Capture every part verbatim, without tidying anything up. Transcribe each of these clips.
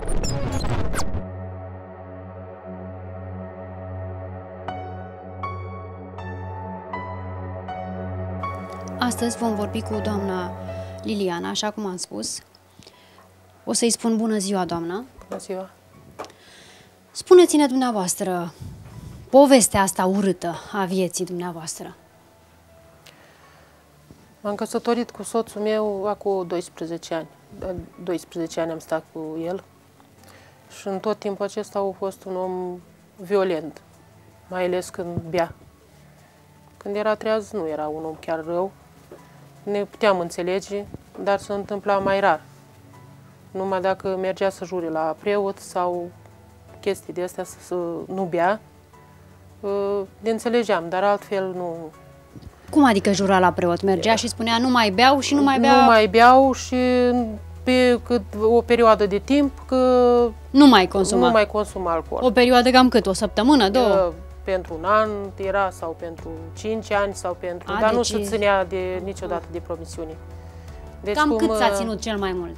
Astăzi vom vorbi cu doamna Liliana, așa cum am spus. O să-i spun bună ziua, doamnă. Bună ziua. Spuneți-ne dumneavoastră povestea asta urâtă a vieții dumneavoastră. M-am căsătorit cu soțul meu acum doisprezece ani. doisprezece ani am stat cu el și în tot timpul acesta a fost un om violent, mai ales când bea. Când era treaz, nu era un om chiar rău. Ne puteam înțelege, dar se întâmpla mai rar. Numai dacă mergea să jure la preot sau chestii de astea, să, să nu bea, ne înțelegeam, dar altfel nu. Cum adică jura la preot? Mergea și spunea nu mai beau și nu mai beau? Nu mai beau și pe cât, o perioadă de timp că nu mai consuma. Nu mai consuma alcool. O perioadă cam cât? O săptămână, două? Pentru un an era sau pentru cinci ani sau pentru... A, dar deci... nu se ținea de, niciodată de promisiuni. Deci cam cum, cât s-a ținut cel mai mult?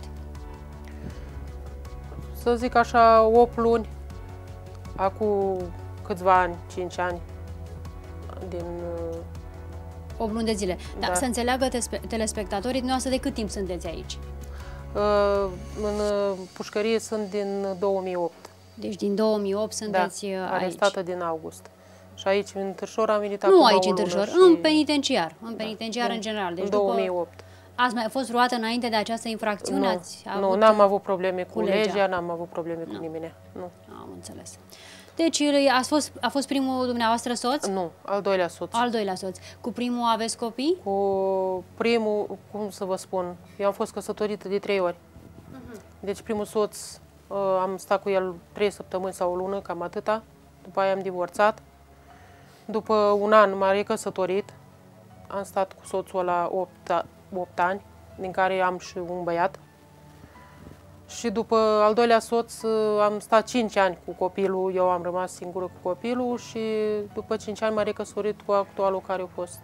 Să zic așa, opt luni, acum câțiva ani, cinci ani, din... opt luni de zile. Dar da. Să înțeleagă telespectatorii, dumneavoastră de cât timp sunteți aici? În pușcărie sunt din două mii opt. Deci din două mii opt sunteți da, aici. Arestată din august. Și aici, în Târșor, am venit nu acum aici o în Târșor, și... în penitenciar. În penitenciar da. în general. Deci în două mii opt. După... Ați mai fost luată înainte de această infracțiune? Nu, Ați nu n-am avut probleme cu, cu legea, legea n-am avut probleme nu. cu nimeni. Nu. Am înțeles. Deci a fost, a fost primul dumneavoastră soț? Nu, al doilea soț. Al doilea soț. Cu primul aveți copii? Cu primul, cum să vă spun, eu am fost căsătorită de trei ori. Uh-huh. Deci primul soț, am stat cu el trei săptămâni sau o lună, cam atâta. După aia am divorțat. După un an m-am recăsătorit. Am stat cu soțul ăla opt ani, din care am și un băiat. Și după al doilea soț am stat cinci ani cu copilul, eu am rămas singură cu copilul și după cinci ani m-am recăsătorit cu actualul care a fost,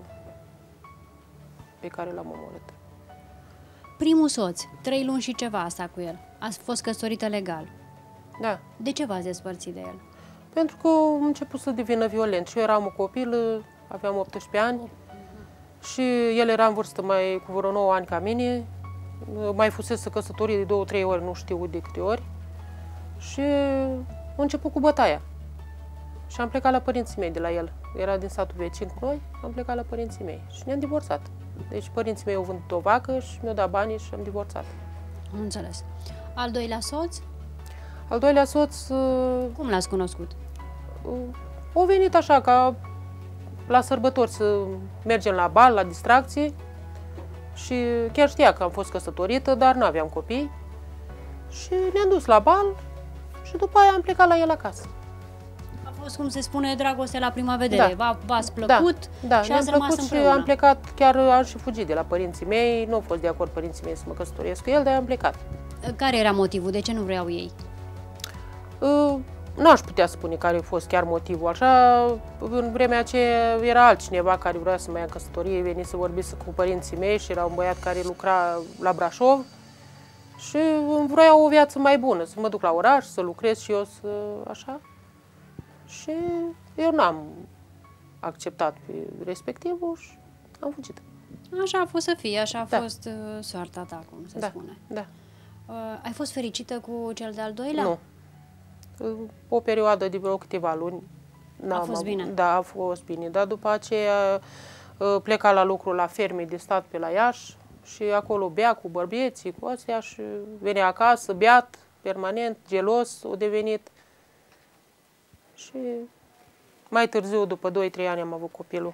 pe care l-am omorât. Primul soț, trei luni și ceva asta cu el. Ați fost căsătorită legal. Da. De ce v-ați despărțit de el? Pentru că a început să devină violent. Și eu eram un copil, aveam optsprezece ani și el era în vârstă mai cu vreo nouă ani ca mine. Mai fusese căsătorit de două, trei ori, nu știu de câte ori. Și a început cu bătaia. Și am plecat la părinții mei de la el. Era din satul vecin cu noi, am plecat la părinții mei și ne-am divorțat. Deci părinții mei au vândut o vacă și mi-au dat banii și am divorțat. Am înțeles. Al doilea soț? Al doilea soț... Cum l-ați cunoscut? A venit așa, ca la sărbători să mergem la bal, la distracție. Și chiar știa că am fost căsătorită, dar nu aveam copii. Și ne-am dus la bal și după aia am plecat la el acasă. A fost, cum se spune, dragoste la prima vedere. Da. V-ați plăcut da, da, și ați rămas împreună. Și am plecat, chiar am și fugit de la părinții mei. Nu au fost de acord părinții mei să mă căsătoresc cu el, dar am plecat. Care era motivul? De ce nu vreau ei? Uh, N-aș putea spune care a fost chiar motivul. Așa, în vremea aceea era altcineva care vrea să mă ia în căsătorie, veni să vorbise cu părinții mei și era un băiat care lucra la Brașov și îmi vrea o viață mai bună, să mă duc la oraș, să lucrez și eu să, așa. Și eu n-am acceptat pe respectivul și am fugit. Așa a fost să fie, așa a da. fost uh, soarta ta, cum se da. spune. Da. Uh, ai fost fericită cu cel de-al doilea? Nu. O perioadă de vreo câteva luni. A fost bine? Da, a fost bine. Dar după aceea pleca la lucru la ferme de stat pe la Iași și acolo bea cu bărbieții, cu astea și venea acasă, beat, permanent, gelos, a devenit. Și mai târziu, după doi trei ani, am avut copilul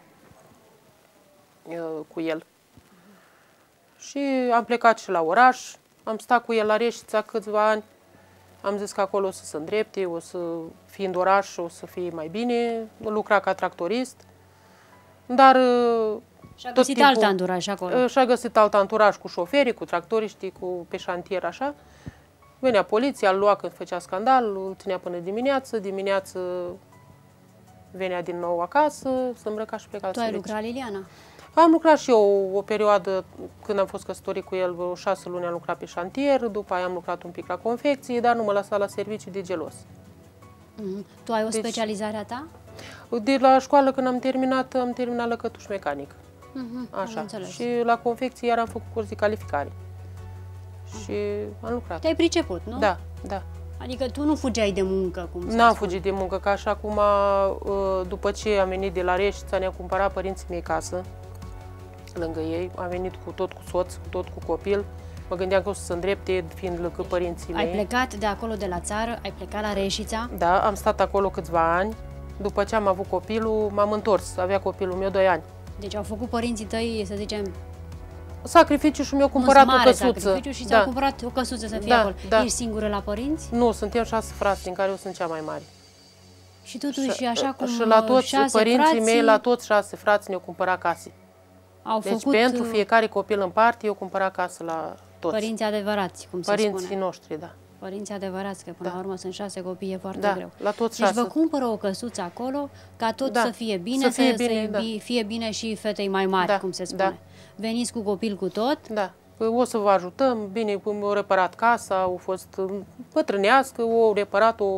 cu el. Și am plecat și la oraș, am stat cu el la Reșița câțiva ani. Am zis că acolo o să se îndrepte, o să fie în oraș, o să fie mai bine, lucra ca tractorist, dar... Și-a găsit timpul, alt anturaj acolo. Și-a găsit alt anturaj cu șoferii, cu tractoriștii, cu pe șantier, așa. Venea poliția, îl lua când făcea scandal, îl ținea până dimineață, dimineață venea din nou acasă, se îmbrăca și pleca la serviciu. Tu ai lucrat, Liliana? Am lucrat și eu o perioadă, când am fost căsătorit cu el, vreo șase luni am lucrat pe șantier, după aia am lucrat un pic la confecție, dar nu mă lăsa la serviciu de gelos. Mm. Tu ai o Deci- specializare a ta? De la școală, când am terminat, am terminat lăcătuș mecanic. Mm-hmm. Am Așa. înțeles. Și la confecție iar am făcut curs de calificare. Și am lucrat. Te-ai priceput, nu? Da, da. Adică tu nu fugeai de muncă, cum se N-am spune. fugit de muncă, că așa cum după ce am venit de la Reșița, ne-au cumpărat părinții mei casă, lângă ei. Am venit cu tot cu soț, cu tot cu copil. Mă gândeam că o să se îndrepte, fiind lângă părinții mei. Ai plecat de acolo, de la țară, ai plecat la Reșița. Da, am stat acolo câțiva ani. După ce am avut copilul, m-am întors. Avea copilul meu doi ani. Deci au făcut părinții tăi, să zicem, Sacrificiu și mi-au cumpărat mare o căsuță. sacrificiu și Da. ți-au cumpărat o căsuță să fie Da, acolo. da. Ești singură la părinți? Nu, suntem șase frați, din care eu sunt cea mai mare. Și totuși, așa cum și la toți șase părinții frații mei, la toți șase frați ne-au cumpărat case. au Deci făcut pentru uh, fiecare copil în parte, eu cumpărat casă la toți. părinții adevărați, cum se Părinții spune. noștri, da. Părinții adevărați, că până Da. la urmă sunt șase copii, e foarte Da, greu. la toți Deci șase. vă cumpără o căsuță acolo, ca tot Da, să fie bine, să să, fie să bine, să fie bine și fetei mai mari, Da, cum se da. spune. Veniți cu copil cu tot, Da. Păi o să vă ajutăm, bine, cum au reparat casa, au fost bătrânească, o reparat, o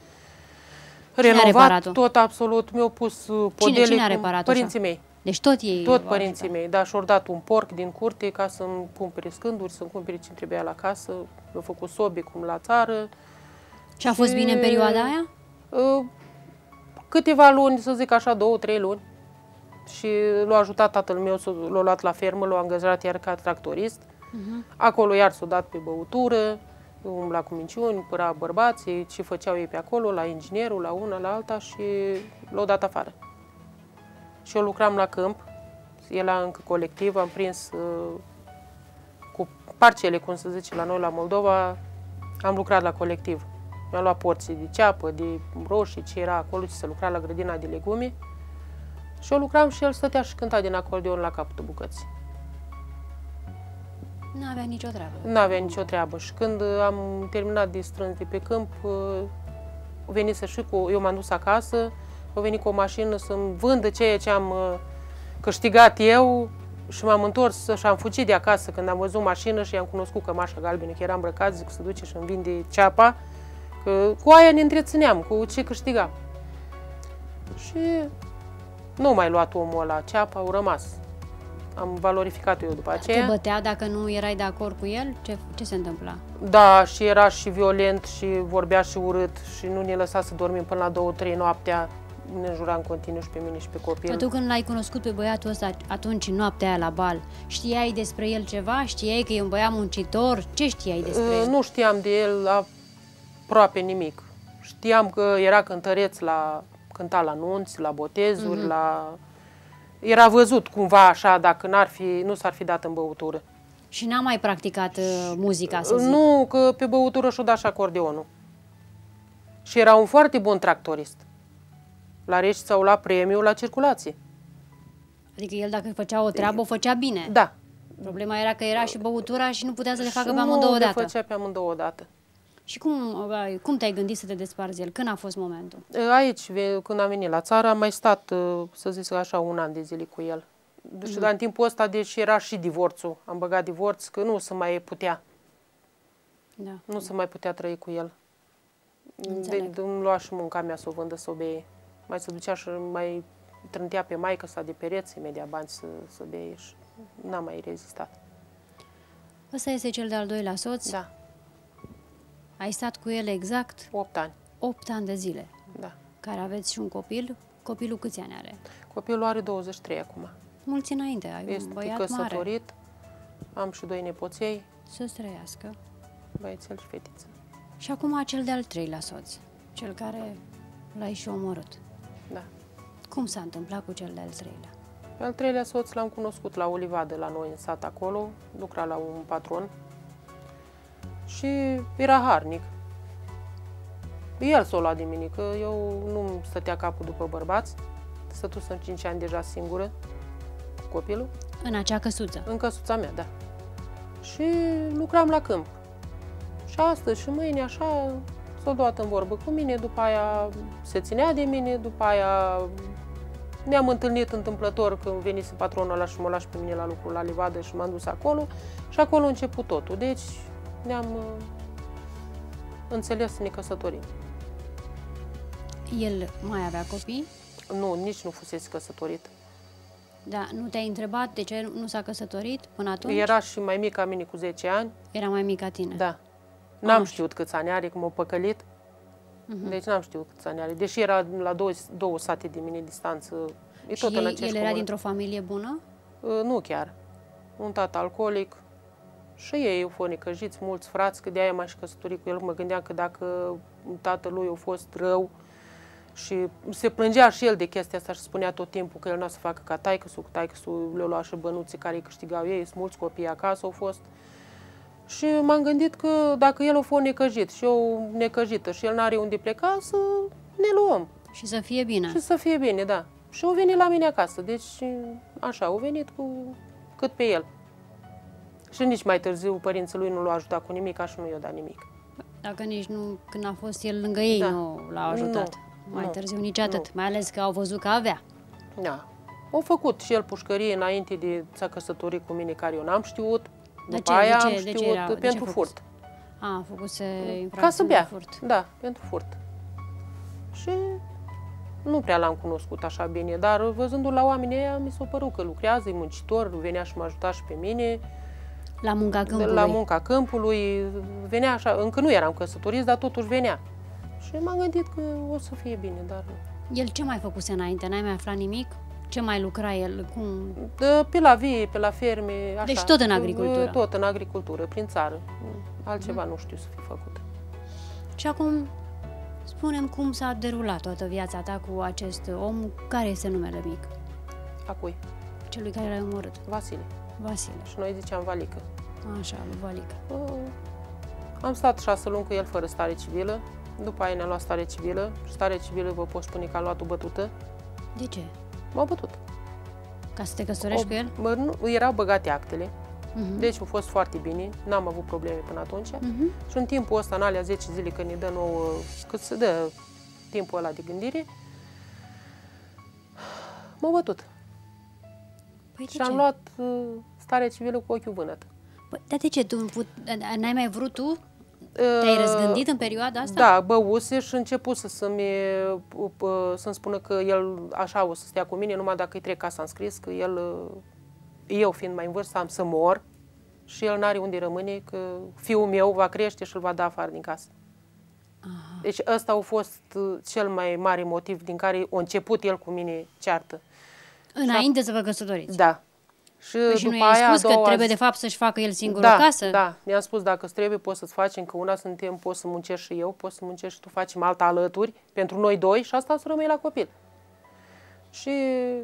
renovat, reparat-o? tot absolut. Mi-au pus podele cine a cu reparat-o părinții așa? mei. deci tot ei Tot v-au părinții ajutat. mei, da, și-au dat un porc din curte ca să-mi cumpere scânduri, să-mi cumpere ce trebuia la casă. Mi-au făcut sobe cum la țară. Și a fost Și- bine în perioada aia? Uh, Câteva luni, să zic așa, două, trei luni. Și l-a ajutat tatăl meu, s-a- l-a luat la fermă, l-a angajat iar ca tractorist. Uh-huh. Acolo iar s-a dat pe băutură, umbla cu minciuni, păra bărbații, ce făceau ei pe acolo, la inginerul, la una, la alta și l-au dat afară. Și eu lucram la câmp, era încă colectiv, am prins uh, cu parcele, cum se zice la noi la Moldova, am lucrat la colectiv. Mi-am luat porții de ceapă, de roșii, ce era acolo, ce se lucra la grădina de legume. Și eu lucram și el stătea și cânta din acordeon la capătul bucății. Nu avea nicio treabă. N-avea nicio treabă. Și când am terminat de strâns de pe câmp, venise și cu... Eu m-am dus acasă, a venit cu o mașină să-mi vândă ceea ce am uh, câștigat eu și m-am întors și am fugit de acasă când am văzut mașină și i-am cunoscut cămașa galbenă, că era îmbrăcat, zic, să duce și îmi vinde ceapa, că cu aia ne întrețineam, cu ce câștigam. Și nu mai luat omul ăla ceapa, au rămas. Am valorificat-o eu după Te aceea. bătea dacă nu erai de acord cu el? Ce, ce se întâmpla? Da, și era și violent și vorbea și urât și nu ne lăsa să dormim până la două, trei noaptea. Ne înjura în continuu și pe mine și pe copil. Dar tu când l-ai cunoscut pe băiatul ăsta atunci, în noaptea aia la bal, știai despre el ceva? Știai că e un băiat muncitor? Ce știai despre Uh, el? Nu știam de el aproape nimic. Știam că era cântăreț la cânta la nunți, la botezuri, Mhm. la... Era văzut cumva așa, dacă n-ar fi, nu s-ar fi dat în băutură. Și n-a mai practicat uh, muzica, să zic. Nu, că pe băutură și-o da și acordeonul. Și era un foarte bun tractorist. La Reșița au luat premiu la circulație. Adică el dacă făcea o treabă, o făcea bine. Da. Problema era că era și băutura și nu putea să le facă Și pe amândouă nu le odată. făcea pe amândouă odată. Și cum, uh, cum te-ai gândit să te desparți el? Când a fost momentul? Aici, ve- când am venit la țară, am mai stat, să zic așa, un an de zile cu el. Și dar în timpul ăsta, deci era și divorțul. Am băgat divorț, că nu se mai putea. Da. Nu se mai putea trăi cu el. Înțeleg. De, îmi lua și munca mea să o vândă, să o beie. Mai se ducea și mai trântea pe maică sa de pereți, imediat bani să, să beie și n-am mai rezistat. Ăsta este cel de-al doilea soț. Da, Ai stat cu el exact opt ani. opt ani de zile. Da. Care aveți și un copil. Copilul câți ani are? Copilul are douăzeci și trei acum. Mulți înainte, ai Este un băiat mare. căsătorit, am și doi nepoței, Să-ți trăiască. băiețel și fetiță. Și acum cel de-al treilea soț, cel care l-ai și omorât. Da. Cum s-a întâmplat cu cel de-al treilea? Pe al treilea soț l-am cunoscut la o livadă la noi în sat acolo, lucra la un patron și era harnic. El s-o lua de mine, că eu nu stătea capul după bărbați, stătusem cinci ani deja singură cu copilul, În acea căsuță. în căsuța mea, da. Și lucram la câmp. Și astăzi și mâine așa s-a luat în vorbă cu mine, după aia se ținea de mine, după aia ne-am întâlnit întâmplător când venise patronul ăla și m-a luat pe mine la lucru la livadă și m-am dus acolo și acolo a început totul. Deci ne-am uh, înțeles să ne căsătorim. El mai avea copii? Nu, nici nu fusese căsătorit. Da, nu te-ai întrebat de ce nu s-a căsătorit până atunci? Era și mai mic ca mine cu zece ani. Era mai mic ca tine? Da. N-am Ah. știut câți ani are, cum o păcălit. Mhm. Deci n-am știut câți ani are. Deși era la două, două sate de mine distanță. E Și tot în el, aceeași el era comună. dintr-o familie bună? Uh, Nu chiar. Un tată alcoolic. Și ei au fost necăjiți, mulți frați, că de-aia m-am și căsătorit cu el. Mă gândeam că dacă tatălui a fost rău și se plângea și el de chestia asta și spunea tot timpul că el nu o să facă ca taică-su, că taică-su le-au luat și bănuții care îi câștigau ei, sunt mulți copii acasă au fost. Și m-am gândit că dacă el a fost necăjit și eu necăjită și el n-are unde pleca, să ne luăm. Și să fie bine. Și să fie bine, da. Și au venit la mine acasă, deci așa, au venit cu cât pe el. Și nici mai târziu părinții lui nu l-au ajutat cu nimic, așa nu i-a dat nimic. Dacă nici nu, când a fost el lângă ei, Da. nu l-au ajutat. Nu, Mai nu, târziu nici atât, nu. mai ales că au văzut că avea. Da. Au făcut și el pușcărie înainte de să căsători cu mine, care eu n-am știut. De După ce? aia De am ce? De ce știut era- de ce pentru a făcut? furt. A, a făcuse Ca să infracțiune bea. de furt. Da, pentru furt. Și nu prea l-am cunoscut așa bine, dar văzându-l la oamenii ăia, mi s-a părut că lucrează, e muncitor, venea și mă ajuta și pe mine. La munca câmpului. La munca câmpului, venea așa, încă nu eram căsătoriți, dar totuși venea. Și m-am gândit că o să fie bine, dar nu. El ce mai făcuse înainte? N-ai mai aflat nimic? Ce mai lucra el? Cum? De- Pe la vie, pe la ferme, așa. Deci tot în agricultură. Tot în agricultură, prin țară. Altceva nu știu să fi făcut. Și acum, spune-mi cum s-a derulat toată viața ta cu acest om. Care este numele mic? A cui? Celui care l-a omorât. Vasile. Vasile. Și noi ziceam Valică. Așa, lui Valică. Uh, Am stat șase luni cu el fără stare civilă. După aia ne-a luat stare civilă. Și stare civilă vă pot spune că am luat o bătută. De ce? M-au bătut. Ca să te căsătorești O- cu el? Mă, nu, erau băgate actele. Mhm. Deci a fost foarte bine. N-am avut probleme până atunci. Mhm. Și în timpul ăsta, în alea zece zile, când ne dă nouă, cât se dă timpul ăla de gândire, m-au bătut. Păi de Și ce? am luat uh, stare civilă cu ochiul vânăt. Păi, dar de ce? Tu put... n-ai mai vrut tu? Te-ai răzgândit în perioada asta? Da, băuse și început să, să-mi, uh, să-mi spună că el așa o să stea cu mine, numai dacă îi trec casa în scris, că el, uh, eu fiind mai în vârstă, am să mor și el n-are unde rămâne, că fiul meu va crește și îl va da afară din casă. Aha. Deci ăsta a fost uh, cel mai mare motiv din care a început el cu mine ceartă. Înainte să vă căsătoriți? Da. Și Păi și după nu i-ai aia, spus a că doua trebuie zi- de fapt să-și facă el singur da, o casă? Da, mi-am spus dacă îți trebuie poți să-ți faci, încă una suntem, poți să muncești și eu, poți să muncești și tu, facem alta alături pentru noi doi și asta să rămâi la copil. Și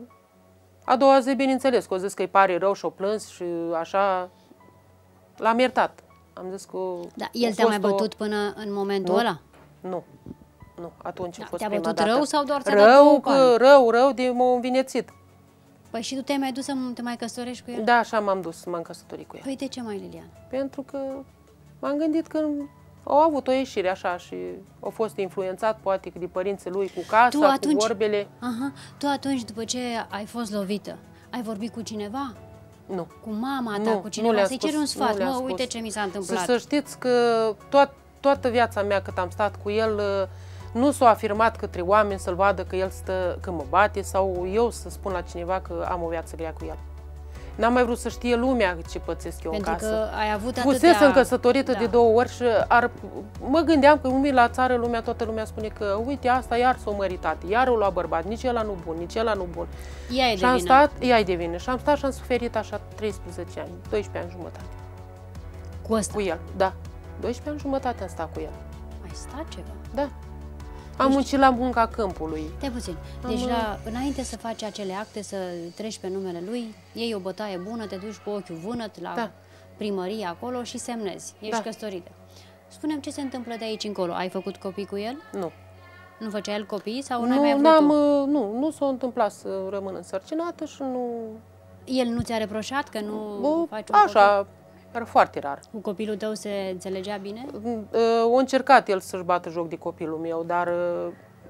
a doua zi, bineînțeles, că o zis că îi pare rău și o plâns și așa, l-am iertat. Am zis că Da, el a te-a mai fost o- bătut până în momentul Nu. ăla? Nu, nu, atunci Da, a fost te-a prima bătut dată. rău sau doar ți-a dat Rău, două că, palme? rău, rău, de m-a învinețit. Păi și tu te-ai mai dus să te mai căsătorești cu el? Da, așa m-am dus, m-am căsătorit cu el. Păi de ce mai, Lilian? Pentru că m-am gândit că au avut o ieșire așa și a fost influențat poate de părinții lui cu casa, Tu cu atunci- vorbele. Aha, tu atunci, după ce ai fost lovită, ai vorbit cu cineva? Nu. Cu mama ta, Nu, cu nu cineva? le-am Să-i ceri spus, un sfat. nu le-am Mă, spus. uite ce mi s-a Să, întâmplat. să știți că toat, toată viața mea cât am stat cu el, nu s-a afirmat către oameni să-l vadă că el stă, că mă bate sau eu să spun la cineva că am o viață grea cu el. N-am mai vrut să știe lumea ce pățesc eu Pentru în casă. că ai avut Fusesem atâtea... căsătorită Da. de două ori și ar, mă gândeam că umii la țară, lumea, toată lumea spune că uite asta iar s-o măritat, iar o lua bărbat, nici ela nu bun, nici ela nu bun. Ea e Și de am vină. stat, ea de vină, și am stat și am suferit așa treisprezece ani, doisprezece ani jumătate Cu ăsta. cu el, da. doisprezece ani jumătate am stat cu el, Ai stat ceva? da. Am muncit la munca câmpului. Stai puțin. Deci, la, înainte să faci acele acte, să treci pe numele lui, iei o bătaie bună, te duci cu ochiul vânăt la Da. primărie acolo și semnezi. Ești Da. căsătorită. Spune-mi ce se întâmplă de aici încolo. Ai făcut copii cu el? Nu. Nu făcea el copii sau n-ai mai Nu, vrut n-am, tu? uh, nu, nu s-a întâmplat să rămân însărcinată și nu... El nu ți-a reproșat că nu Bă, faci un copil? așa, era foarte rar. Cu copilul tău se înțelegea bine? Uh, A încercat el să-și bată joc de copilul meu, dar uh,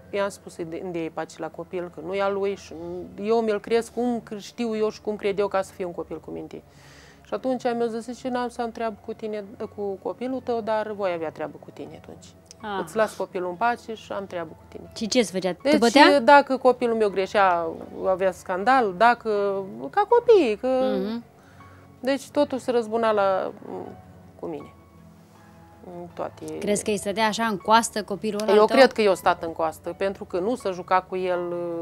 i-am spus să îndei pace la copil, că nu e al lui și eu mi-l cresc cum știu eu și cum cred eu ca să fie un copil cu minte. Și atunci mi-a zis că n-am să am treabă cu tine, cu copilul tău, dar voi avea treabă cu tine atunci. Ah. Îți las copilul în pace și am treabă cu tine. Și ce-ți făcea? Deci, te bătea? Dacă copilul meu greșea, avea scandal, dacă... ca copii, că... Mm-hmm. Deci totul se răzbuna la, cu mine. Toate... Crezi că îi stătea așa în coastă copilul ăla? Eu cred că eu stat în coastă, pentru că nu se juca cu el...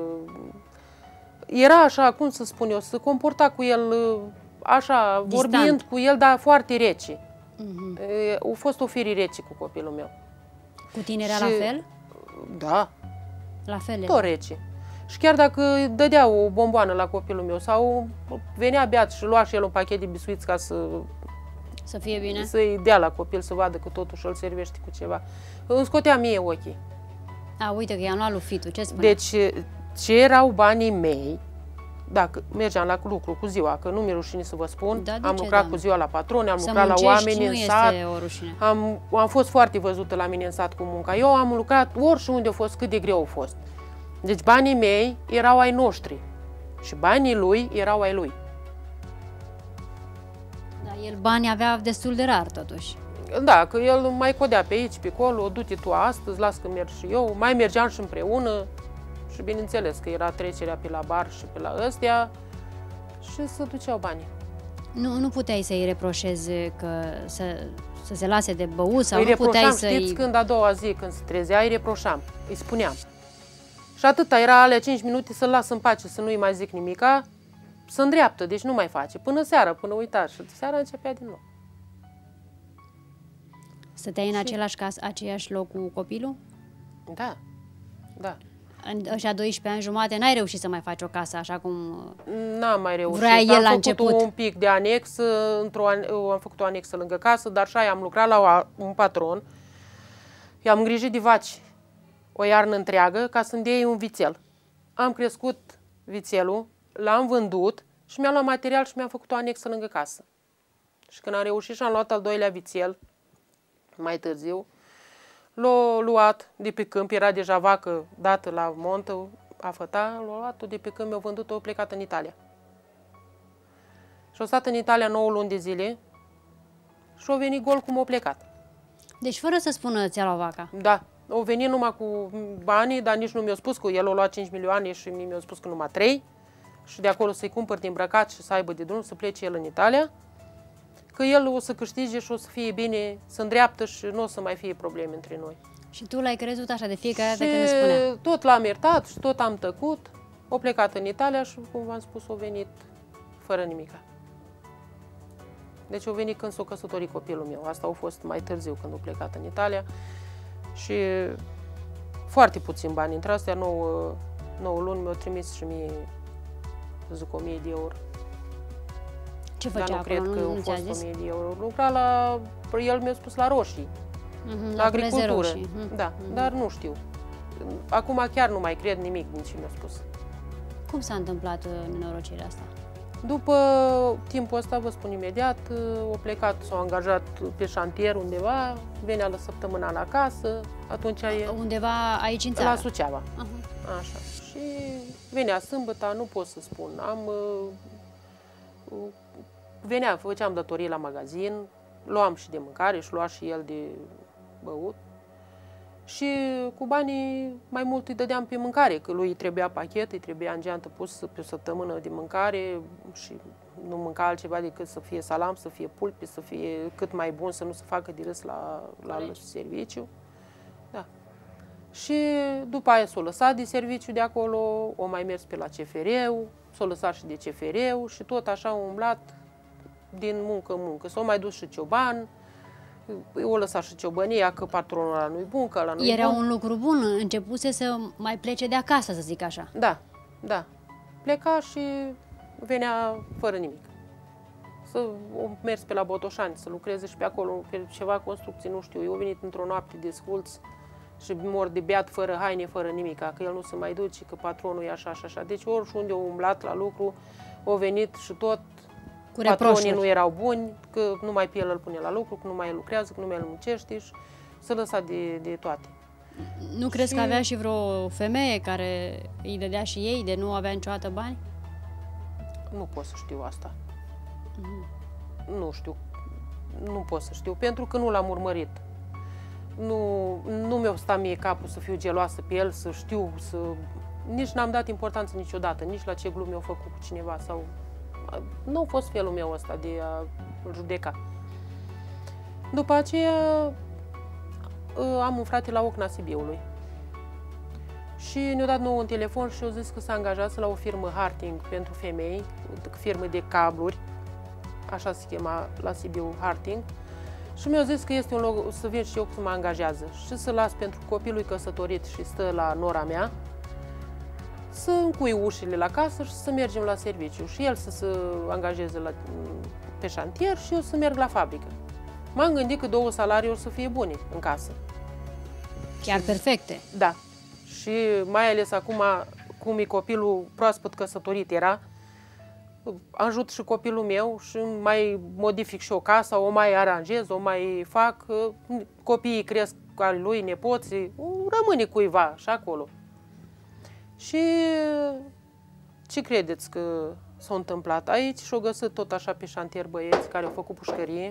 Era așa, cum să spun eu, se comporta cu el așa, distant, vorbind cu el, dar foarte rece. Mm-hmm. A fost o fire rece cu copilul meu. Cu tine era și... la fel? Da. La fel? Tot rece. Și chiar dacă dădea o bomboană la copilul meu sau venea beat și lua și el un pachet de biscuiți ca să... Să fie bine? Să-i dea la copil să vadă că totuși îl servește cu ceva. Îmi scotea mie ochii. A, uite că i-am luat lui Fitu, ce spunea? Deci, ce erau banii mei, dacă mergeam la lucru cu ziua, că nu mi-e rușine să vă spun, da, am ce, lucrat doamne? Cu ziua la patroni, am să lucrat muncești, la oameni în sat. O rușine. Am, am fost foarte văzută la mine în sat cu munca. Eu am lucrat oriunde a fost, cât de greu a fost. Deci banii mei erau ai noștri și banii lui erau ai lui. Da, el bani avea destul de rar totuși. Da, că el mai codea pe aici, pe acolo, du-te tu astăzi, las că merg și eu. Mai mergeam și împreună și bineînțeles că era trecerea pe la bar și pe la ăstea și se duceau banii. Nu, nu puteai să-i reproșezi că să, să se lase de băut sau îi nu puteai reproșam, să-i... știți, când a doua zi, când se trezea, îi reproșam, îi spuneam. Și atâta, era alea cinci minute să-l las în pace, să nu-i mai zic nimica, să îndreaptă, deci nu mai face, până seara, până uita și seara începea din nou. Stăteai în același casă, aceeași loc cu copilul? Da, da. În ăștia doisprezece ani jumate n-ai reușit să mai faci o casă așa cum N-am mai reușit. vrea el am la făcut început. un pic de anex, într-o an... am făcut o anexă lângă casă, dar și aia am lucrat la un patron. I-am îngrijit de vaci o iarnă întreagă ca să-mi dea un vițel. Am crescut vițelul, l-am vândut și mi-am luat material și mi-am făcut o anexă lângă casă. Și când am reușit și am luat al doilea vițel, mai târziu, l-a luat de pe câmp, era deja vacă dată la montă, a făta, l-a luat de pe câmp, mi-a vândut-o, a plecat în Italia. Și a stat în Italia nouă luni de zile și a venit gol cum a plecat. Deci fără să spună ți-a luat vaca? Da, a venit numai cu banii, dar nici nu mi-a spus că el a luat cinci milioane și mi-a spus că numai trei. Și de acolo să-i cumpăr de îmbrăcat și să aibă de drum, să plece el în Italia. Că el o să câștige și o să fie bine, să îndreaptă și nu o să mai fie probleme între noi. Și tu l-ai crezut așa de fiecare dată și când îți spunea? Tot l-am iertat și tot am tăcut. O plecat în Italia și, cum v-am spus, o venit fără nimica. Deci o venit când s-a căsătorit copilul meu. Asta a fost mai târziu când a plecat în Italia. Și foarte puțin bani. Între astea nouă, nouă luni mi-au trimis și mie, zic, o mie de euro. Ce făcea Dar nu acolo? cred că Nu, au nu ți-a fost zis? o mie de euro. Lucra la, el mi-a spus la roșii, Mm-hmm, la agricultură. roșii. Mm-hmm. Da, Mm-hmm. dar nu știu. Acum chiar nu mai cred nimic din ce mi-a spus. Cum s-a întâmplat nenorocirea asta? După timpul ăsta, vă spun imediat, au plecat, s-au angajat pe șantier undeva, venea la săptămâna la casă, atunci e... Undeva aici în țară? La Suceava. Uh-huh. Așa. Și venea sâmbătă, nu pot să spun. Am... Venea, făceam datorii la magazin, luam și de mâncare și lua și el de băut. Și cu banii mai mult îi dădeam pe mâncare, că lui îi trebuia pachet, îi trebuia în geantă pus pe o săptămână de mâncare și nu mânca altceva decât să fie salam, să fie pulpi, să fie cât mai bun, să nu se facă de râs la, la serviciu. Da. Și după aia s-o lăsat de serviciu de acolo, o mai mers pe la C F R-ul, s-o lăsat și de C F R-ul și tot așa a umblat din muncă în muncă. S-o mai dus și cioban, o lăsa și ciobănia, că patronul ăla nu-i bun, că ăla nu-i bun. Era un lucru bun, începuse să mai plece de acasă, să zic așa. Da, da. Pleca și venea fără nimic. Să mers pe la Botoșani, să lucreze și pe acolo, pe ceva construcții, nu știu. Eu a venit într-o noapte de sculț și mor de beat, fără haine, fără nimica, că el nu se mai duce, că patronul e așa și așa. Deci oriunde a umblat la lucru, a venit și tot cu patronii nu erau buni, că numai pe el îl pune la lucru, că nu mai lucrează, că nu mai îl muncește și se lăsa de, de toate. Nu crezi și... că avea și vreo femeie care îi dădea și ei de nu avea niciodată bani? Nu pot să știu asta. Mm. Nu știu. Nu pot să știu, pentru că nu l-am urmărit. Nu, nu mi-o sta mie capul să fiu geloasă pe el, să știu, să... Nici n-am dat importanță niciodată, nici la ce glume au făcut cu cineva sau... Nu a fost felul meu ăsta de a judeca. După aceea am un frate la Ocna Sibiului și ne-a dat nouă un telefon și a zis că s-a angajat la o firmă Harting pentru femei, firmă de cabluri, așa se chema la Sibiu, Harting, și mi-a zis că este un loc să vin și eu să mă angajează și să las pentru copilul căsătorit și stă la nora mea, să încui ușile la casă și să mergem la serviciu și el să se angajeze la, pe șantier și eu să merg la fabrică. M-am gândit că două salarii o să fie bune în casă. Chiar perfecte. Da. Și mai ales acum, cum e copilul proaspăt căsătorit era, ajut și copilul meu și mai modific și o casa, o mai aranjez, o mai fac. Copiii cresc al lui, nepoții, rămâne cuiva și acolo. Și ce credeți că s-a întâmplat aici? Și-au găsit tot așa pe șantier băieți care au făcut pușcărie,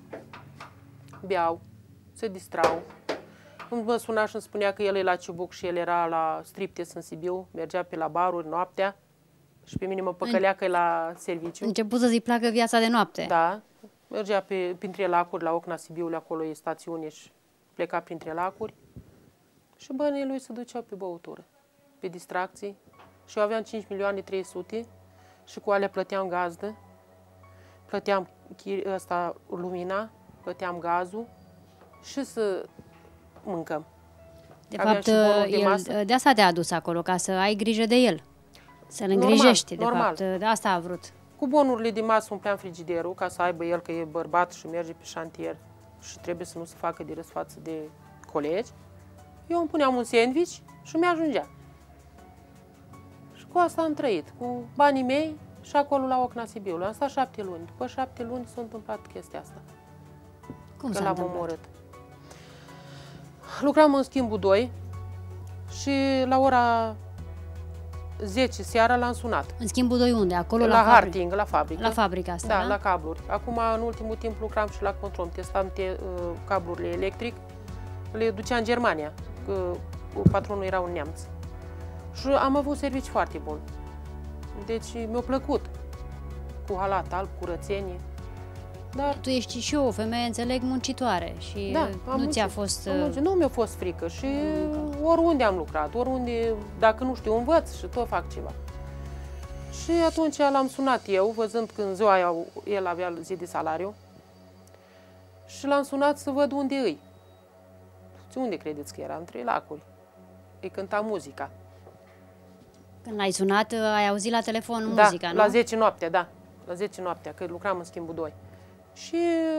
beau, se distrau. Mă suna și îmi spunea că el e la Ciubuc și el era la striptease în Sibiu, mergea pe la baruri noaptea și pe mine mă păcălea că e la serviciu. Început să-ți placă viața de noapte. Da, mergea pe, printre lacuri, la Ocna Sibiului, acolo e stațiune și pleca printre lacuri. Și banii lui se duceau pe băutură, pe distracții. Și eu aveam cinci milioane trei sute și cu alea plăteam gazdă, plăteam ăsta, lumina, plăteam gazul și să mâncăm. De aveam fapt, de, el, de asta te-a adus acolo, ca să ai grijă de el. Să-l îngrijești, de normal. fapt. De asta a vrut. Cu bonurile de masă umpleam frigiderul ca să aibă el că e bărbat și merge pe șantier și trebuie să nu se facă de râs față de colegi. Eu îmi puneam un sandwich și mi-ajungea. Și cu asta am trăit, cu banii mei și acolo la Ocna Sibiului. Am stat șapte luni. După șapte luni s-a întâmplat chestia asta. Cum s-a întâmplat? Omorât. Lucram în schimbul doi și la ora zece seara l-am sunat. În schimbul doi unde? Acolo la, la la Harting, la fabrică. La fabrica asta, da? Da, la cabluri. Acum, în ultimul timp, lucram și la Control. Testam te, uh, cablurile electric. Le ducea în Germania, că patronul era un neamț. Și am avut servici foarte bun. Deci mi-a plăcut. Cu halat alb, curățenie. Dar... Tu ești și eu o femeie, înțeleg, muncitoare și da, nu ți-a fost... Nu mi-a fost frică și muncă. Oriunde am lucrat, oriunde, dacă nu știu, învăț și tot fac ceva. Și atunci l-am sunat eu, văzând că în ziua aia el avea zi de salariu, și l-am sunat să văd unde îi. Unde credeți că era? În Trei Lacuri. Îi cânta muzica. Când l-ai sunat, ai auzit la telefon da, muzica, nu? la zece noaptea, da. La zece noaptea, că lucram în schimbul doi. Și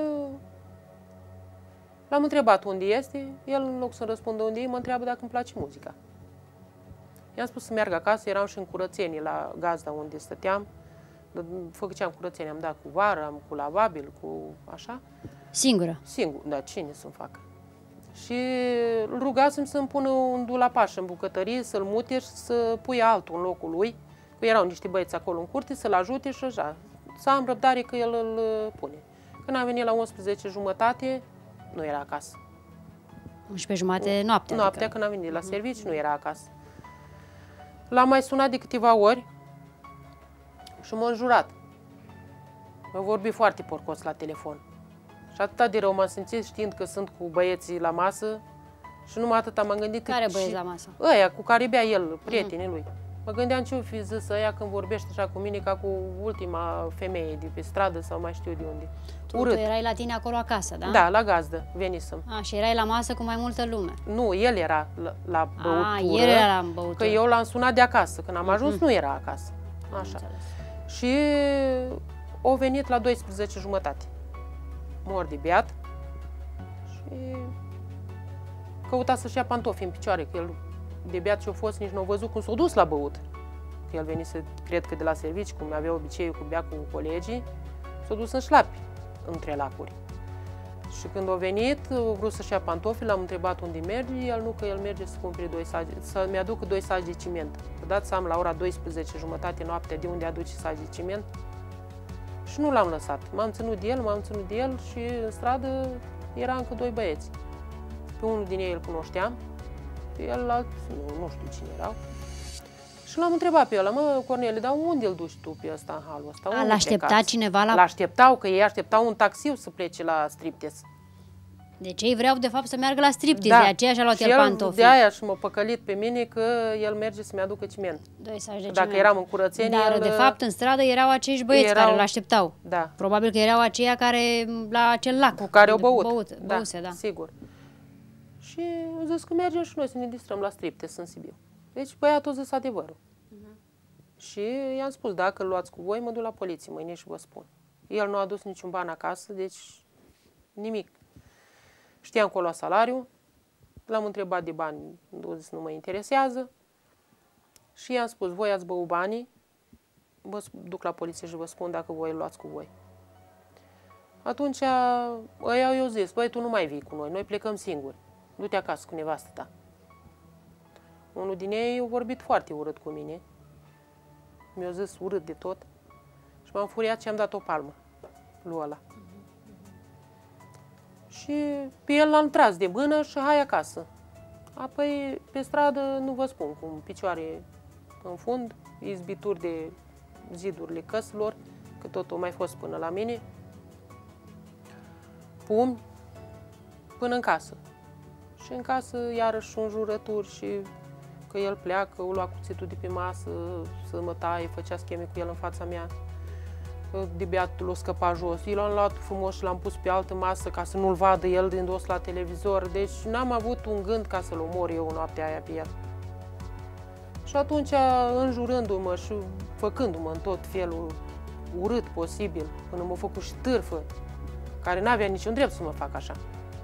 l-am întrebat unde este, el în loc să răspundă unde e, mă întreabă dacă îmi place muzica. I-am spus să meargă acasă, eram și în curățenie la gazda unde stăteam, făceam curățenie, am dat cu vară, am cu lavabil, cu așa. Singură? Singur, dar cine să-mi facă? Și îl rugasem să-mi pună un dulapaș în bucătărie, să-l mute și să pui altul în locul lui, că erau niște băieți acolo în curte, să-l ajute și așa. Să am răbdare că el îl pune. Când am venit la unsprezece jumătate, nu era acasă. unsprezece jumătate noaptea? Noaptea, adică. Când am venit la serviciu, nu era acasă. L-am mai sunat de câteva ori și m-a înjurat. M-a vorbit foarte porcos la telefon. Și atât de rău m-am simțit știind că sunt cu băieții la masă și numai atât m-am gândit... Care băieți la masă? Ăia cu care bea el, prietenii lui. Mă gândeam ce-o fi zis ăia când vorbește așa cu mine ca cu ultima femeie de pe stradă sau mai știu de unde. Tu, Urât. tu erai la tine acolo acasă, da? Da, la gazdă, venisem. A, și erai la masă cu mai multă lume. Nu, el era la, la băutură. A, el era la băutură. Că eu l-am sunat de acasă. Când am ajuns, Mm-hmm. nu era acasă. Așa. Și au venit la douăsprezece jumătate. Mor de beat. Și căuta să-și ia pantofi în picioare, că el de beat ce-a fost, nici nu a văzut cum s-a dus la băut. Că el venise, cred că de la servici, cum avea obiceiul cu bea cu colegii, s-a dus în șlapi, între lacuri. Și când a venit, a vrut să-și ia pantofi, l-am întrebat unde merge, el nu, că el merge să cumpere doi sagi, să-mi aducă doi sagi de ciment. Vă dați seama, la ora douăsprezece jumătate noaptea, de unde aduce sagi de ciment? Și nu l-am lăsat. M-am ținut de el, m-am ținut de el și în stradă era încă doi băieți. Pe unul din ei îl cunoșteam, pe el alt, nu, nu știu cine erau. Și l-am întrebat pe el, mă, Cornele, dar unde îl duci tu pe ăsta în halul ăsta? L-aștepta cineva la... L-așteptau, că ei așteptau un taxiu să plece la striptease. Deci ei vreau de fapt să meargă la striptease, Da. de aceea și-a luat și el pantofi. de aia și m-a păcălit pe mine că el merge să-mi aducă ciment. Doi saci de Dacă ciment. eram în curățenie, Dar el... de fapt în stradă erau acești băieți erau... care l-așteptau. Da. Probabil că erau aceia care la acel lac. Cu care au băut. băut da, băuse, da. sigur. Și au zis că mergem și noi să ne distrăm la striptease în Sibiu. Deci băiatul a zis adevărul. Și i-am spus, dacă îl luați cu voi, mă duc la poliție mâine și vă spun. El nu a adus niciun ban acasă, deci nimic. Știam că o lua salariu, l-am întrebat de bani, a zis nu mă interesează. Și i-am spus, voi ați băut banii, vă duc la poliție și vă spun dacă voi îl luați cu voi. Atunci ăia i-au zis, băi, tu nu mai vii cu noi, noi plecăm singuri, du-te acasă cu nevastă ta. Unul din ei a vorbit foarte urât cu mine. Mi-a zis urât de tot și m-am furiat și am dat o palmă lui ăla. Și pe el l-am tras de mână și hai acasă. Apoi pe stradă nu vă spun, cu picioare în fund, izbituri de zidurile căsilor, că tot a mai fost până la mine, pumni, până în casă. Și în casă iarăși înjurături și că el pleacă, o lua cuțitul de pe masă, să mă taie, făcea scheme cu el în fața mea. De beatul l-a scăpat jos. Eu l-am luat frumos și l-am pus pe altă masă ca să nu-l vadă el din dos la televizor. Deci n-am avut un gând ca să-l omor eu noaptea aia pe el. Și atunci, înjurându-mă și făcându-mă în tot felul urât posibil, până m-a făcut și târfă, care n-avea niciun drept să mă fac așa.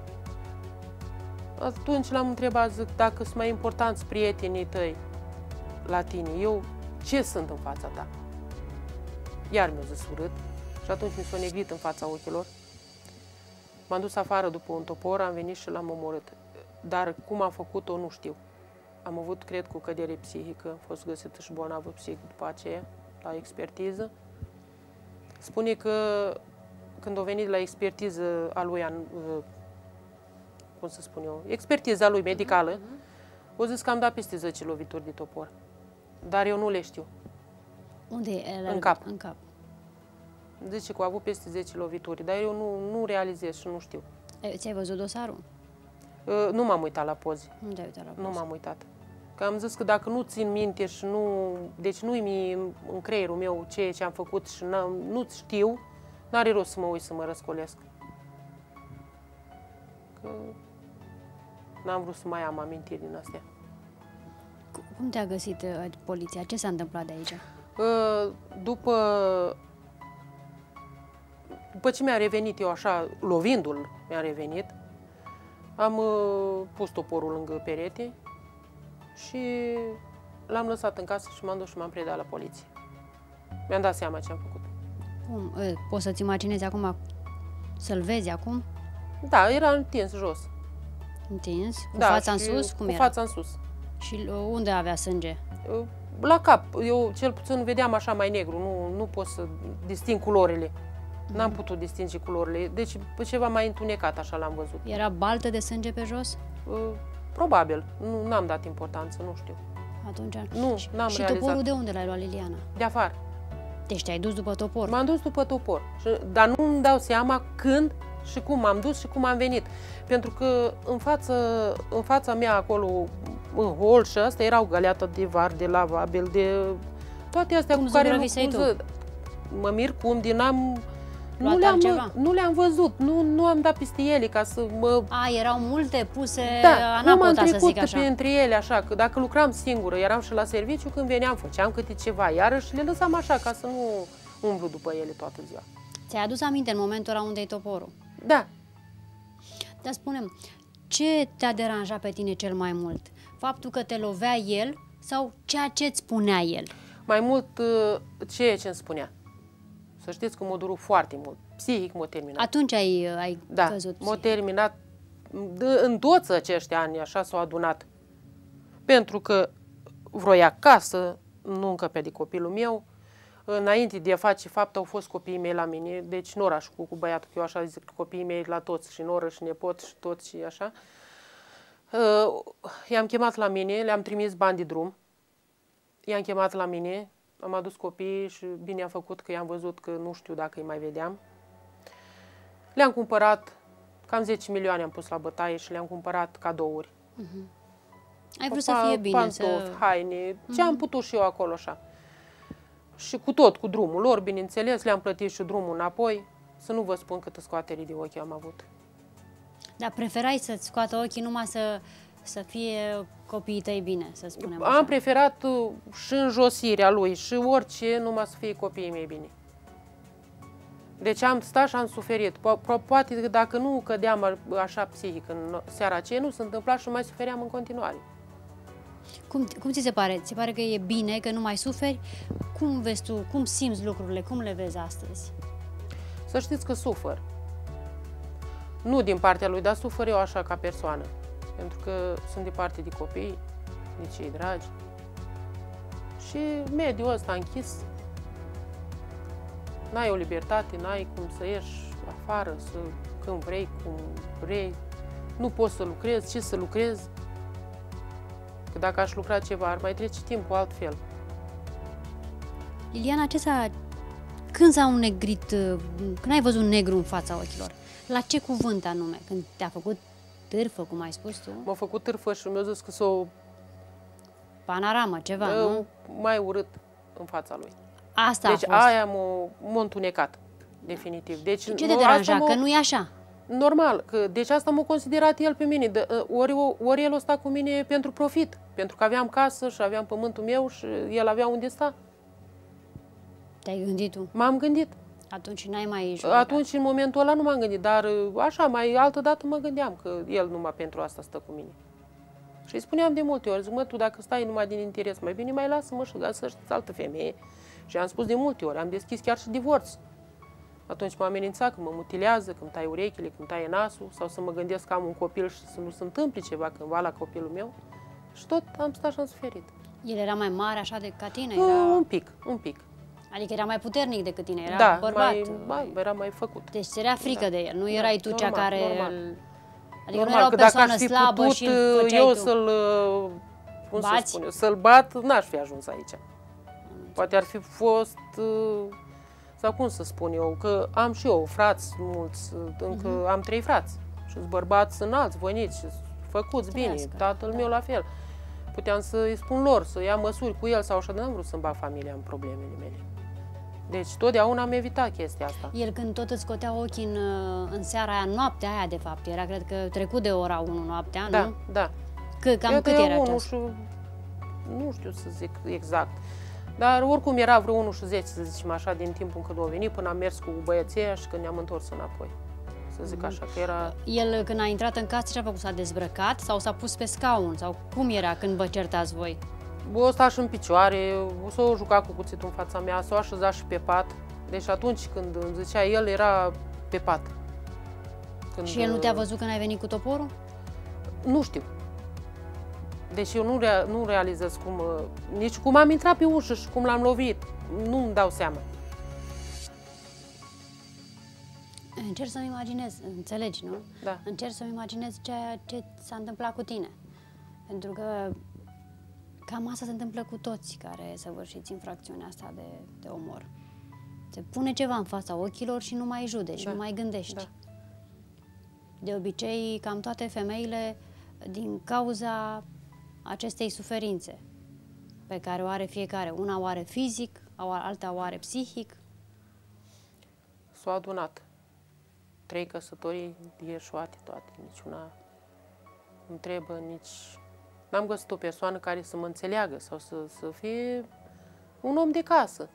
Atunci l-am întrebat, zic, dacă sunt mai importanți prietenii tăi la tine, eu ce sunt în fața ta? Iar mi-a zis urât și atunci mi s-a negrit în fața ochilor. M-am dus afară după un topor, am venit și l-am omorât. Dar cum am făcut-o, nu știu. Am avut, cred, cu cădere psihică, am fost găsită și bolnavă psihic după aceea, la expertiză. Spune că când a venit la expertiză a lui, cum să spun eu, expertiza lui medicală, uh-huh. o zis că am dat peste zece lovituri de topor. Dar eu nu le știu. Unde e? În cap. În cap. Zice că a avut peste zece lovituri, dar eu nu, nu realizez și nu știu. Ți-ai văzut dosarul? Uh, nu m-am uitat la poze. Nu te-ai uitat la poze? Nu m-am uitat. Că am zis că dacă nu țin minte și nu... Deci nu-i în creierul meu ceea ce am făcut și nu știu, n-are rost să mă uit să mă răscolesc. Că n-am vrut să mai am amintiri din astea. Cum te-a găsit uh, poliția? Ce s-a întâmplat de aici? Uh, după... După ce mi-a revenit eu așa, lovindu-l, mi-a revenit, am uh, pus toporul lângă perete și l-am lăsat în casă și m-am dus și m-am predat la poliție. Mi-am dat seama ce am făcut. Cum? Poți să-ți imaginezi acum, să-l vezi acum? Da, era întins jos. Întins? Cu da, fața în sus? Cum cu era? fața în sus. Și unde avea sânge? La cap. Eu cel puțin vedeam așa mai negru, nu, nu pot să disting culorile. N-am putut distinge culorile, deci ceva mai întunecat așa l-am văzut. Era baltă de sânge pe jos? Probabil, nu n-am dat importanță, nu știu. Atunci... Nu, n-am Și realizat. toporul de unde l-ai luat, Liliana? De afară. Deci te-ai dus după topor? M-am dus după topor, dar nu îmi dau seama când și cum m-am dus și cum am venit. Pentru că în, față, în fața mea acolo, în hol și astea, erau găleată de var, de lavabil, de toate astea cum cu care nu tu? Mă mir cum din am... Nu le-am, nu le-am văzut, nu, nu am dat peste ele ca să mă... A, erau multe puse da, anapota, să zic așa. Da, între ele așa, că dacă lucram singură, eram și la serviciu, când veneam, făceam câte ceva, iarăși le lăsam așa, ca să nu umblu după ele toată ziua. Ți-ai adus aminte în momentul ăla unde e toporul? Da. Dar spune-mi, ce te-a deranjat pe tine cel mai mult? Faptul că te lovea el sau ceea ce îți spunea el? Mai mult ceea ce îmi spunea. Să știți că m-a durut foarte mult. psihic m-a terminat. Atunci ai, ai da, căzut m-a terminat. În toți acești ani așa s-au adunat. Pentru că vroia acasă, nu încăpea de copilul meu. Înainte de a face fapt, au fost copiii mei la mine, deci în oraș cu, cu băiatul, că eu așa zic, copiii mei la toți, și noră, și nepot, și toți, și așa. Uh, i-am chemat la mine, le-am trimis bani de drum, i-am chemat la mine, am adus copiii și bine a făcut că i-am văzut că nu știu dacă îi mai vedeam. Le-am cumpărat, cam zece milioane am pus la bătaie și le-am cumpărat cadouri. Uh-huh. Ai vrut să fie bine, pantofi, să... haine, uh-huh. ce am putut și eu acolo așa. Și cu tot, cu drumul lor, bineînțeles, le-am plătit și drumul înapoi. Să nu vă spun câtă scoatere de ochi am avut. Dar preferai să-ți scoată ochii numai să, să fie copiii tăi bine, să spunem așa. Am preferat și înjosirea lui și orice, numai să fie copiii mei bine. Deci am stat și am suferit. Po- poate dacă nu cădeam așa psihic în seara aceea, nu se întâmpla și mai sufeream în continuare. Cum, cum ți se pare? Ți se pare că e bine, că nu mai suferi? Cum vezi tu, cum simți lucrurile, cum le vezi astăzi? Să știți că sufăr. Nu din partea lui, dar sufăr eu așa ca persoană. Pentru că sunt de parte de copii, de cei dragi. Și mediul ăsta închis, n-ai o libertate, n-ai cum să ieși afară, să, când vrei, cum vrei. Nu poți să lucrezi, ce să lucrezi? Că dacă aș lucra ceva, ar mai trece timpul altfel. Liliana, ce s-a... Când s-a înnegrit, când ai văzut negru în fața ochilor, la ce cuvânt anume? Când te-a făcut târfă, cum ai spus tu? M-a făcut târfă și mi-a zis că s-o... Panoramă, ceva, nu? Mai urât în fața lui. Asta deci a fost. aia m-a întunecat, definitiv. Deci, ce te deranja? Că nu e așa? Normal, că, deci asta m-a considerat el pe mine. De, ori, ori el a stat cu mine pentru profit, pentru că aveam casă și aveam pământul meu și el avea unde sta. Te-ai gândit tu? M-am gândit. Atunci n-ai mai judecat. Atunci, în momentul ăla, nu m-am gândit, dar așa, mai altă dată mă gândeam că el numai pentru asta stă cu mine. Și îi spuneam de multe ori, zic, mă, tu dacă stai numai din interes, mai bine mai lasă-mă și găsești altă femeie. Și am spus de multe ori, am deschis chiar și divorț. Atunci m-a amenințat că mă mutilează, că îmi taie urechile, că îmi taie nasul, sau să mă gândesc că am un copil și să nu se întâmple ceva cândva la copilul meu. Și tot am stat și am suferit. El era mai mare așa de ca tine? Era... Un pic, un pic. Adică era mai puternic decât tine, era da, bărbat. Mai, mai, era mai făcut. Deci ți era frică da. de el, nu erai tu normal, cea care... Normal. Adică normal, nu era o că persoană dacă aș fi slabă putut și îl făceai eu tu. să-l, cum să Bați? spun eu, să-l bat, n-aș fi ajuns aici. Poate ar fi fost, sau cum să spun eu, că am și eu frați mulți, încă uh-huh. am trei frați și sunt bărbați înalți, voinici, făcuți bine, tatăl da. meu la fel. Puteam să-i spun lor, să ia măsuri cu el sau așa, dar n-am vrut să-mi bag familia în problemele mele. Deci totdeauna am evitat chestia asta. El când tot îți scotea ochii în, în seara aia, noaptea aia de fapt, era cred că trecut de ora unu noaptea, da, nu? Da, da. Cam eu cât era unu ceas? Și, nu știu să zic exact. Dar oricum era vreo unu și zece, să zicem așa, din timpul când au venit, până am mers cu băieții și când ne-am întors înapoi. Să zic așa, că era... El când a intrat în casă, ce a făcut? S-a dezbrăcat sau s-a pus pe scaun? Sau cum era când vă certați voi? Bă, o sta și în picioare, o să o juca cu cuțitul în fața mea, s-o așeza și pe pat. Deci atunci când îmi zicea el, era pe pat. Când... Și el nu te-a văzut când ai venit cu toporul? Nu știu. Deci eu nu, rea nu realizez cum, nici cum am intrat pe ușă și cum l-am lovit. Nu-mi dau seama. Încerc să-mi imaginez, înțelegi, nu? Da. Încerc să-mi imaginez ceea ce s-a întâmplat cu tine. Pentru că cam asta se întâmplă cu toți care săvârșiți infracțiunea asta de, de omor. Se pune ceva în fața ochilor și nu mai judeci, da. nu mai gândești. Da. De obicei, cam toate femeile, din cauza acestei suferințe pe care o are fiecare, una o are fizic, alta o are psihic. S-au adunat. Trei căsătorii ieșuate toate, niciuna nu trebuie, nici... N-am găsit o persoană care să mă înțeleagă sau să, să fie un om de casă.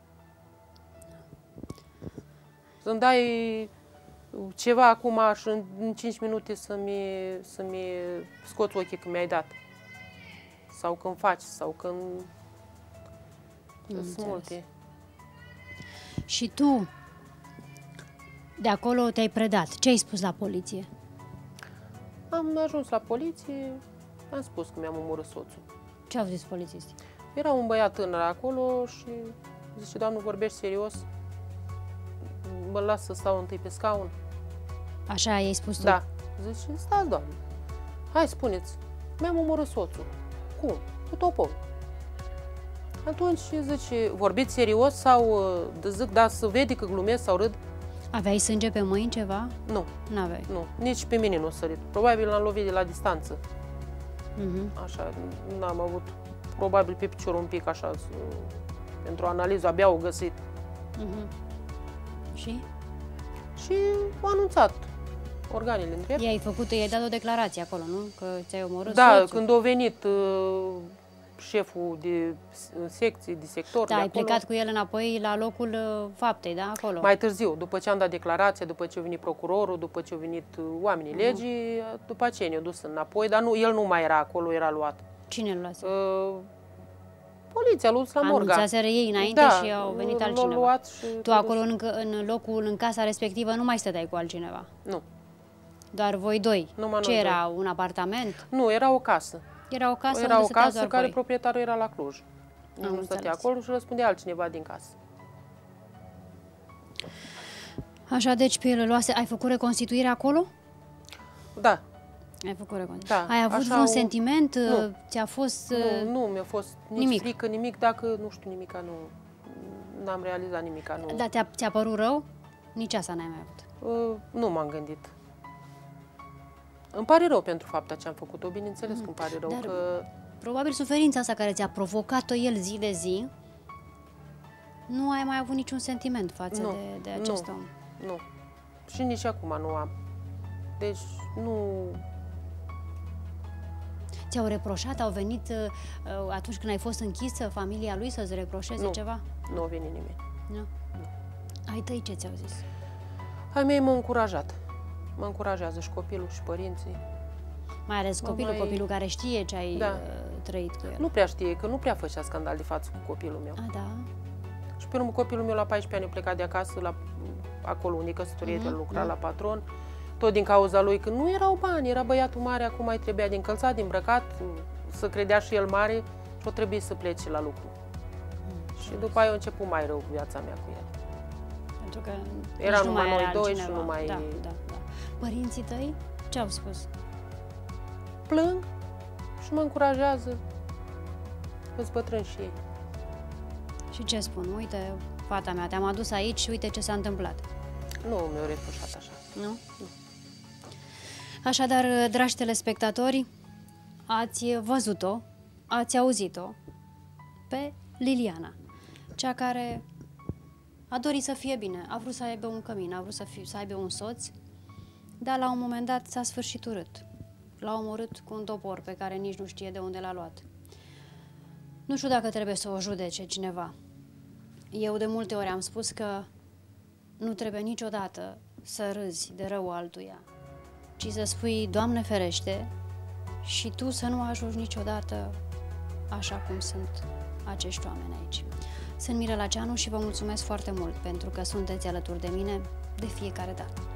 Să-mi dai ceva acum și în, în cinci minute să-mi să-mi scoți ochii când mi-ai dat. Sau când faci, sau când... Sunt multe. Și tu, De acolo te-ai predat. Ce ai spus la poliție? Am ajuns la poliție, am spus că mi-am omorât soțul. Ce au zis polițiștii? Era un băiat tânăr acolo și zice, doamnă, vorbești serios? Mă las să stau întâi pe scaun? Așa ai spus tu? Da. Zice, stați, doamnă. Hai, spuneți, mi-am omorât soțul. Cum? Cu topor. Atunci zice, vorbiți serios sau zic, da, să vede că glumesc sau râd? Aveai sânge pe mâini, ceva? Nu. N-aveai. Nu, nici pe mine nu a sărit. Probabil l-am lovit de la distanță. Uh-huh. Așa, n-am avut, probabil pe picior un pic așa, pentru analiză, abia au găsit. Uh-huh. Și? Și au anunțat organele în drept. I-ai făcut, i-ai dat o declarație acolo, nu? Că ți-ai omorât Da, soțul. când a venit uh, șeful de secție, de sector, Da, de ai acolo, plecat cu el înapoi la locul uh, faptei, da? Acolo. mai târziu, după ce am dat declarația, după ce a venit procurorul, după ce au venit uh, oamenii legii, după aceea ne-au dus înapoi, dar nu, el nu mai era acolo, era luat. Cine îl luase? Uh, poliția l-a dus la morga. Anunțaseră ei înainte Da, și au venit l-au altcineva. luat și Tu acolo, în, în locul, în casa respectivă, nu mai stăteai cu altcineva? Nu. Doar voi doi? Numai Ce noi era? Un apartament? Nu, era o casă. Era o casă Era unde o stăteați casă doar care voi. proprietarul era la Cluj. Nu Am stătea înțeles. acolo și răspundea altcineva din casă. Așa, deci pe el îl luase. Ai făcut reconstituire acolo? Da. Ai făcut reconstituire. Da, Ai avut așa vreun o- sentiment? Nu. Ți-a fost... Nu, nu mi-a fost nici nimic. frică, nimic, dacă, nu știu, nimica, nu, n-am realizat nimica, nu. Dar ți-a, ți-a părut rău? Nici asta n-ai mai avut. Uh, nu m-am gândit. Îmi pare rău pentru fapta ce am făcut-o, bineînțeles că îmi pare rău, Dar- că Probabil suferința asta care ți-a provocat-o el zi de zi, nu ai mai avut niciun sentiment față Nu, de, de acest nu. om. nu. Și nici acum nu am. Deci, nu... Ți-au reproșat? Au venit uh, atunci când ai fost închisă, familia lui să-ți reproșeze Nu. ceva? Nu a venit nimeni. Nu? Ai tăi ce ți-au zis? Ai mei m-au încurajat. Mă încurajează și copilul și părinții. Mai ales Mă copilul, mai- copilul care știe ce ai Da. uh, trăit cu el. Nu prea știe, că nu prea făcea scandal de față cu copilul meu. A, da? Și pe urmă copilul meu la paisprezece ani a plecat de acasă, la, acolo unde căsătorie, Mhm, el lucra mhm. la patron. Tot din cauza lui, că nu erau bani, era băiatul mare, acum mai trebuia de încălțat, de îmbrăcat, să credea și el mare și o trebuie să plece la lucru. Și după aia a început mai rău viața mea cu el. Pentru că Era nici nu numai mai noi era doi altcineva. și nu mai- Da, da, da. Părinții tăi ce au spus? Plâng și mă încurajează, îți bătrân și ei. Și ce spun? Uite, fata mea, te-am adus aici și uite ce s-a întâmplat. Nu mi-au reproșat așa. Nu? Așadar, dragi telespectatori, ați văzut-o, ați auzit-o pe Liliana, cea care a dorit să fie bine, a vrut să aibă un cămin, a vrut să, fie, să aibă un soț, dar la un moment dat s-a sfârșit urât. L-a omorât cu un topor pe care nici nu știe de unde l-a luat. Nu știu dacă trebuie să o judece cineva. Eu de multe ori am spus că nu trebuie niciodată să râzi de rău altuia, ci să spui, Doamne ferește, și tu să nu ajungi niciodată așa cum sunt acești oameni aici. Sunt Mirela Ceanu și vă mulțumesc foarte mult pentru că sunteți alături de mine de fiecare dată.